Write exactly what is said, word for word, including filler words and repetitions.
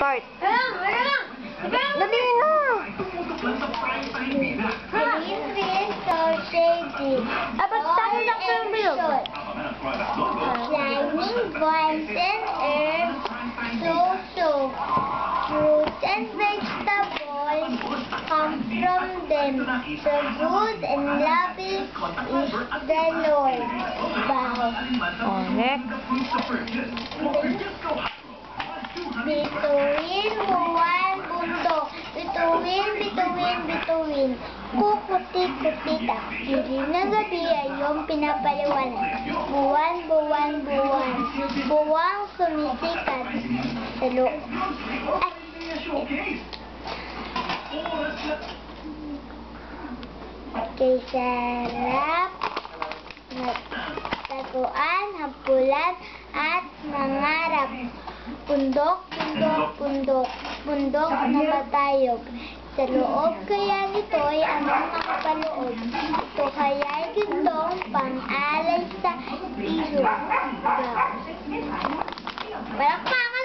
Start. Dali na. Green green, so shady. Ah, ba't tayo lang sa bilog? Climbing vines and herbs, so so. Fruits and vegetables come from them. So good and lovely is the Lord. Wow. Oh, next. Bituin, buwan, bundok. Bituin, bituin, bituin. Kukuti-kutita. Dilim na gabi ay iyong pinapaliwanag. Buwan, buwan, buwan. Buwang sumisikat sa loob. Kay sarap taguan, hapulan, at mangarap. Pundok, pundok, pundok, pundok na matayog. Sa loob kaya nito'y anong makapaloob. Ito kaya'y gintong pang-alay sa iso. Palakpakan